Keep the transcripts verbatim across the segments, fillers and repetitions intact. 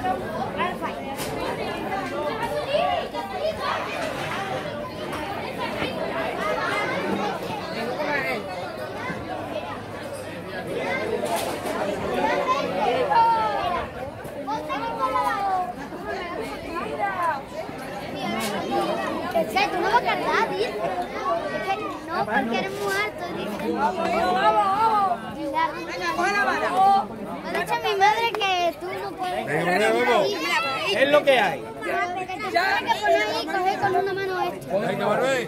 Che, tú no vas a cargar, dice. Es que no, porque eres muy alto, dice. Vamos, vamos, vamos. Me ha dicho mi madre que tú no puedes. Es lo que hay. Que te tienes que poner ahí y coger con una mano esto. Venga, Manuel.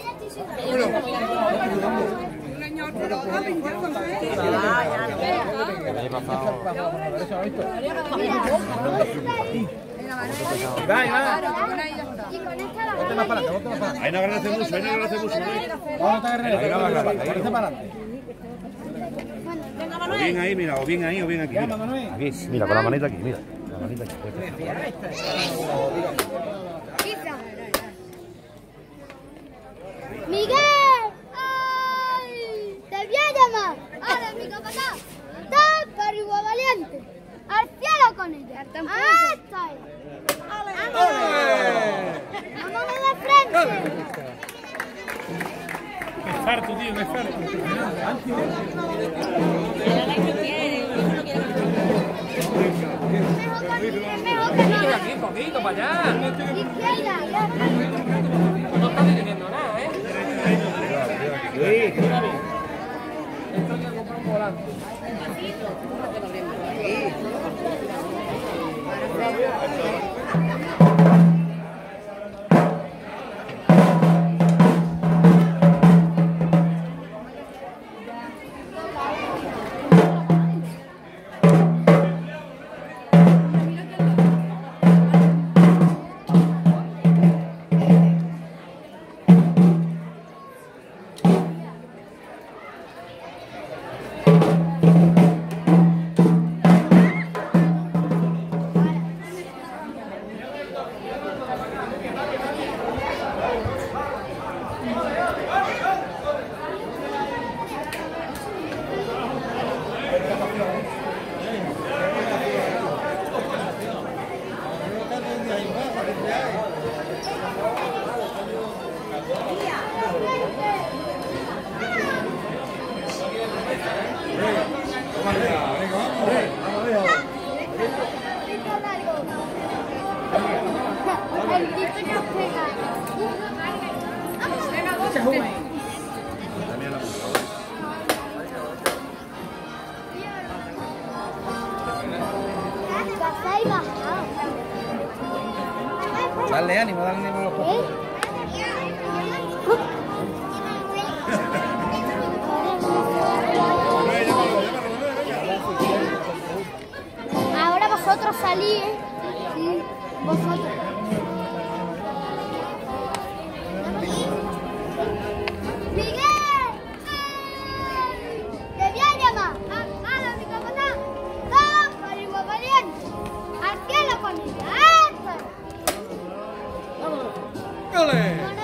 Mira, Iván, Iván. y con esta la Ponte más para adelante, ponte más para adelante. Ahí no agradece mucho, ahí no agradece mucho. Vamos a agarrar, ahí va para adelante, ahí para adelante. O bien ahí, mira, o bien ahí, o bien aquí. Mira. Aquí, mira, con la manita aquí, mira. La manita aquí. Miguel, ¡ay! ¡Te voy a llamar! Ahora mi capataz, ¡tan arriba valiente! ¡Al cielo con ella! ¡Ah, está ahí! ¡Vámonos de frente! Es farto, tío, es farto. Es mejor que no. Aquí, poquito, para allá. Izquierda, No está deteniendo nada, ¿eh? Sí. Esto hay que comprar un volante. El grito que nos pega. Café y bajado. Dale ánimo, dale ánimo a los ¿Eh? Ahora vosotros salís, ¿eh? Sí, vosotros. ¡Miguel! ¡Ay! ¡Te voy a llamar! ¡Hala, mi capatán! ¡Dos para el valiente! ¡Al cielo con ella! ¡Eso! ¡Ole! ¡Con